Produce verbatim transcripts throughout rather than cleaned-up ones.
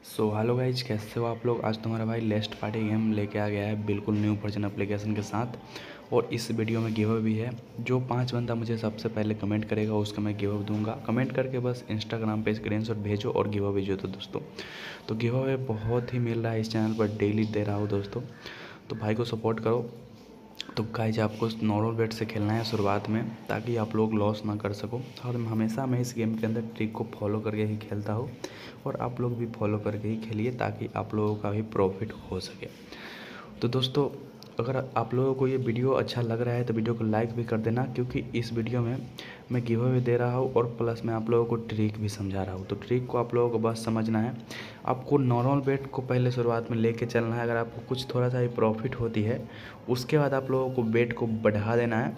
So hello guys, कैसे हो आप लोग। आज तुम्हारा भाई लेस्ट पार्टी गेम लेके आ गया है बिल्कुल न्यू वर्जन एप्लीकेशन के साथ। और इस वीडियो में गिव अवे भी है। जो पांच बंदा मुझे सबसे पहले कमेंट करेगा उसका मैं गिव अवे दूंगा। कमेंट करके बस इंस्टाग्राम पे स्क्रीनशॉट भेजो और गिव अवे भेजो। तो दोस्तों तो गिव अवे बहुत ही मिल रहा है इस चैनल पर, डेली दे रहा हूँ दोस्तों। तो भाई को सपोर्ट करो। तो गाइज आपको नॉर्मल बेट से खेलना है शुरुआत में, ताकि आप लोग लॉस ना कर सको। और हमेशा मैं इस गेम के अंदर ट्रिक को फॉलो करके ही खेलता हूँ, और आप लोग भी फॉलो करके ही खेलिए ताकि आप लोगों का भी प्रॉफिट हो सके। तो दोस्तों अगर आप लोगों को ये वीडियो अच्छा लग रहा है तो वीडियो को लाइक भी कर देना, क्योंकि इस वीडियो में मैं गिव अवे दे रहा हूँ और प्लस मैं आप लोगों को ट्रिक भी समझा रहा हूँ। तो ट्रिक को आप लोगों को बस समझना है। आपको नॉर्मल बेट को पहले शुरुआत में लेके चलना है। अगर आपको कुछ थोड़ा सा ही प्रॉफिट होती है उसके बाद आप लोगों को बेट को बढ़ा देना है,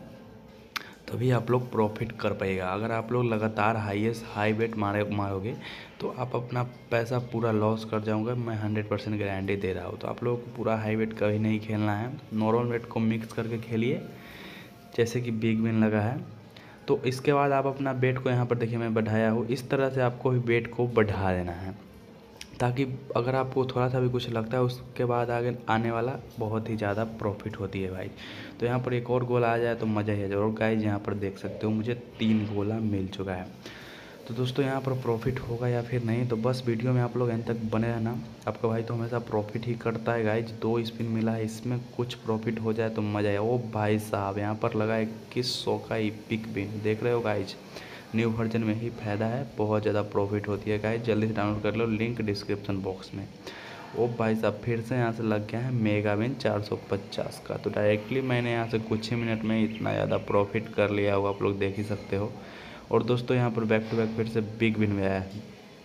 तभी आप लोग प्रॉफिट कर पाएगा। अगर आप लोग लगातार हाईएस्ट हाई बेट मारे मारोगे तो आप अपना पैसा पूरा लॉस कर जाओगे। मैं हंड्रेड परसेंट गारंटी दे रहा हूँ। तो आप लोगों को पूरा हाई बेट कभी नहीं खेलना है, नॉर्मल बेट को मिक्स करके खेलिए, जैसे कि बिग विन लगा है। तो इसके बाद आप अपना बेट को यहाँ पर देखिए मैं बढ़ाया हूँ, इस तरह से आपको भी बेट को बढ़ा देना है, ताकि अगर आपको थोड़ा सा भी कुछ लगता है उसके बाद आगे आने वाला बहुत ही ज़्यादा प्रॉफिट होती है भाई। तो यहाँ पर एक और गोला आ जाए तो मज़ा ही आ जाए। और गाइज यहाँ पर देख सकते हो मुझे तीन गोला मिल चुका है। तो दोस्तों यहाँ पर प्रॉफिट होगा या फिर नहीं, तो बस वीडियो में आप लोग एंड तक बने रहना। आपका भाई तो हमेशा प्रॉफिट ही करता है गाइज। दो स्पिन मिला है, इसमें कुछ प्रॉफिट हो जाए तो मज़ा आए। ओ भाई साहब यहाँ पर लगा इक्कीस सौ का इपिक विन, देख रहे हो गाइज। न्यू वर्जन में ही फ़ायदा है, बहुत ज़्यादा प्रॉफिट होती है गाइज। जल्दी से डाउनलोड कर लो, लिंक डिस्क्रिप्शन बॉक्स में। ओ भाई साहब फिर से यहाँ से लग गया है मेगा विन चार सौ पचास का। तो डायरेक्टली मैंने यहाँ से कुछ ही मिनट में इतना ज़्यादा प्रॉफिट कर लिया होगा, आप लोग देख ही सकते हो। और दोस्तों यहाँ पर बैक टू बैक फिर से बिग विन में आया है।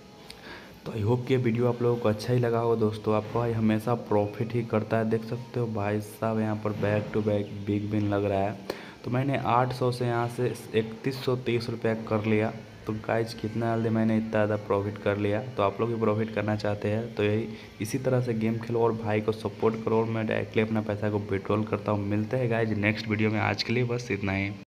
तो आई होप कि ये वीडियो आप लोगों को अच्छा ही लगा होगा दोस्तों। आपका भाई हमेशा प्रॉफिट ही करता है, देख सकते हो भाई साहब यहाँ पर back to back big win लग रहा है। तो मैंने आठ सौ से यहाँ से इकतीस सौ तीस रुपया कर लिया। तो गाइज कितना जल्दी मैंने इतना ज़्यादा प्रॉफिट कर लिया। तो आप लोग भी प्रॉफिट करना चाहते हैं तो यही इसी तरह से गेम खेलो और भाई को सपोर्ट करो। और मैं डायरेक्टली अपना पैसा को विड्रॉल करता हूँ। मिलते हैं गाइज नेक्स्ट वीडियो में, आज के लिए बस इतना ही।